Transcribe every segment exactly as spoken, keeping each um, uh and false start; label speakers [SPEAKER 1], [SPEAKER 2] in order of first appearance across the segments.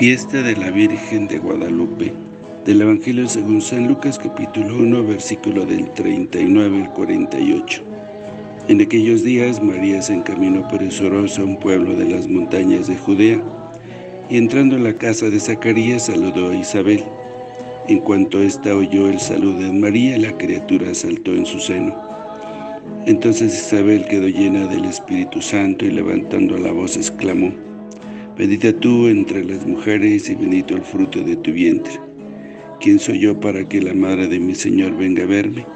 [SPEAKER 1] Fiesta de la Virgen de Guadalupe. Del Evangelio según San Lucas, capítulo uno, versículo del treinta y nueve al cuarenta y ocho. En aquellos días María se encaminó presurosa a un pueblo de las montañas de Judea, y entrando en la casa de Zacarías saludó a Isabel. En cuanto ésta oyó el saludo de María, la criatura saltó en su seno. Entonces Isabel quedó llena del Espíritu Santo y levantando la voz exclamó: Bendita tú entre las mujeres y bendito el fruto de tu vientre. ¿Quién soy yo para que la madre de mi Señor venga a verme?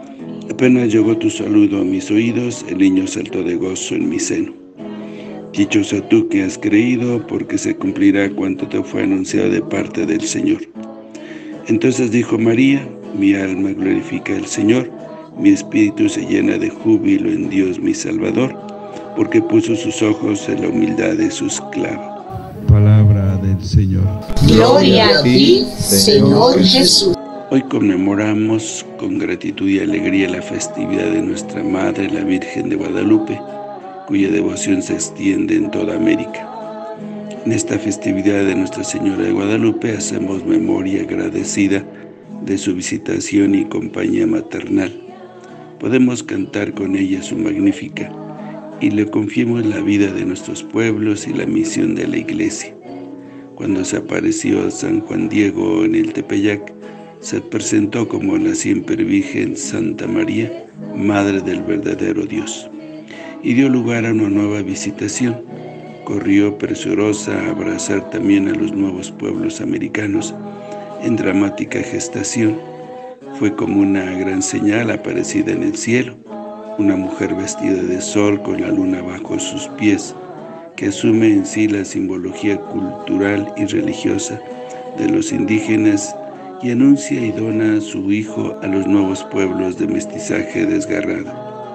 [SPEAKER 1] Apenas llegó tu saludo a mis oídos, el niño saltó de gozo en mi seno. Dichosa tú que has creído, porque se cumplirá cuanto te fue anunciado de parte del Señor. Entonces dijo María: Mi alma glorifica al Señor, mi espíritu se llena de júbilo en Dios mi Salvador, porque puso sus ojos en la humildad de su esclava.
[SPEAKER 2] Palabra del Señor.
[SPEAKER 3] Gloria a ti, Señor Jesús.
[SPEAKER 1] Hoy conmemoramos con gratitud y alegría la festividad de nuestra Madre, la Virgen de Guadalupe, cuya devoción se extiende en toda América. En esta festividad de Nuestra Señora de Guadalupe hacemos memoria agradecida de su visitación y compañía maternal. Podemos cantar con ella su magnífica y le confiemos la vida de nuestros pueblos y la misión de la Iglesia. Cuando se apareció a San Juan Diego en el Tepeyac, se presentó como la siempre Virgen Santa María, Madre del verdadero Dios, y dio lugar a una nueva visitación. Corrió presurosa a abrazar también a los nuevos pueblos americanos en dramática gestación. Fue como una gran señal aparecida en el cielo, una mujer vestida de sol con la luna bajo sus pies, que asume en sí la simbología cultural y religiosa de los indígenas y anuncia y dona a su hijo a los nuevos pueblos de mestizaje desgarrado.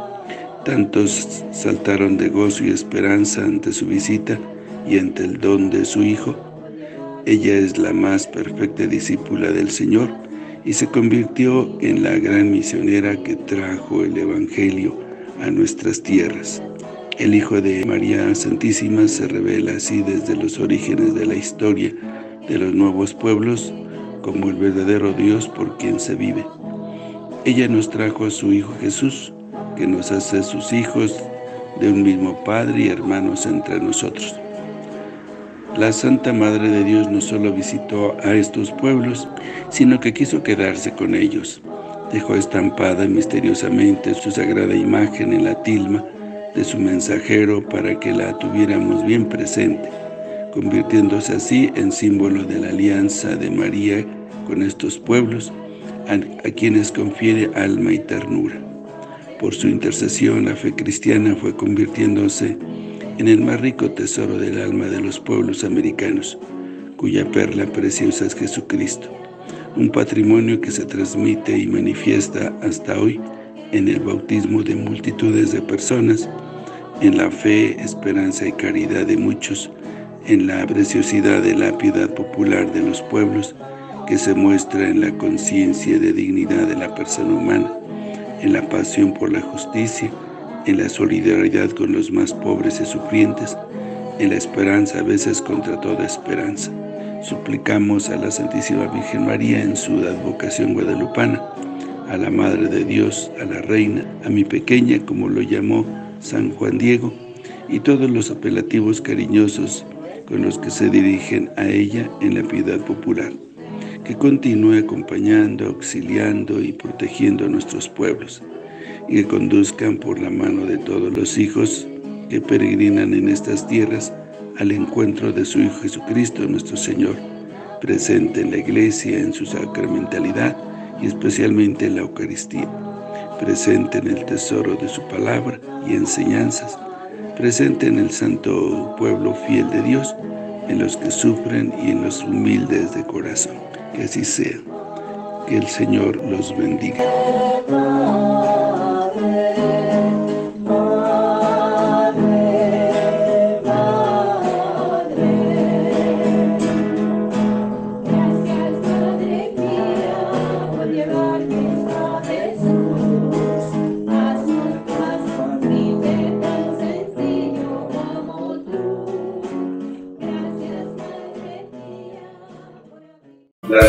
[SPEAKER 1] Tantos saltaron de gozo y esperanza ante su visita y ante el don de su hijo. Ella es la más perfecta discípula del Señor y se convirtió en la gran misionera que trajo el Evangelio a nuestras tierras. El Hijo de María Santísima se revela así desde los orígenes de la historia de los nuevos pueblos como el verdadero Dios por quien se vive. Ella nos trajo a su Hijo Jesús, que nos hace sus hijos de un mismo Padre y hermanos entre nosotros. La Santa Madre de Dios no solo visitó a estos pueblos, sino que quiso quedarse con ellos. Dejó estampada misteriosamente su sagrada imagen en la tilma de su mensajero para que la tuviéramos bien presente, convirtiéndose así en símbolo de la alianza de María con estos pueblos, a, a quienes confiere alma y ternura. Por su intercesión, la fe cristiana fue convirtiéndose en el más rico tesoro del alma de los pueblos americanos, cuya perla preciosa es Jesucristo, un patrimonio que se transmite y manifiesta hasta hoy en el bautismo de multitudes de personas, en la fe, esperanza y caridad de muchos, en la preciosidad de la piedad popular de los pueblos, que se muestra en la conciencia de dignidad de la persona humana, en la pasión por la justicia, en la solidaridad con los más pobres y sufrientes, en la esperanza a veces contra toda esperanza. Suplicamos a la Santísima Virgen María en su advocación guadalupana, a la Madre de Dios, a la Reina, a mi pequeña, como lo llamó San Juan Diego, y todos los apelativos cariñosos con los que se dirigen a ella en la piedad popular, que continúe acompañando, auxiliando y protegiendo a nuestros pueblos, y que conduzcan por la mano de todos los hijos que peregrinan en estas tierras al encuentro de su Hijo Jesucristo, nuestro Señor, presente en la Iglesia, en su sacramentalidad y especialmente en la Eucaristía, presente en el tesoro de su palabra y enseñanzas, presente en el santo pueblo fiel de Dios, en los que sufren y en los humildes de corazón. Que así sea. Que el Señor los bendiga.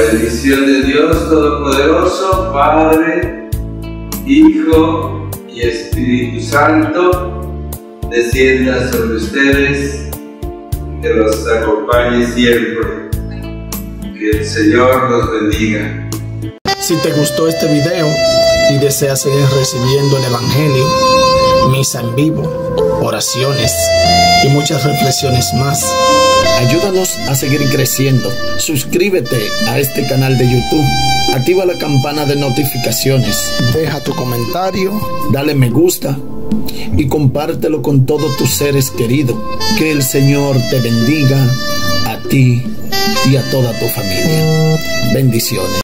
[SPEAKER 1] bendición de Dios Todopoderoso, Padre, Hijo y Espíritu Santo, descienda sobre ustedes, que los acompañe siempre. Que el Señor los bendiga.
[SPEAKER 4] Si te gustó este video y deseas seguir recibiendo el Evangelio, misa en vivo, oraciones y muchas reflexiones más, ayúdanos a seguir creciendo. Suscríbete a este canal de YouTube, activa la campana de notificaciones, deja tu comentario, dale me gusta y compártelo con todos tus seres queridos. Que el Señor te bendiga a ti y a toda tu familia. Bendiciones.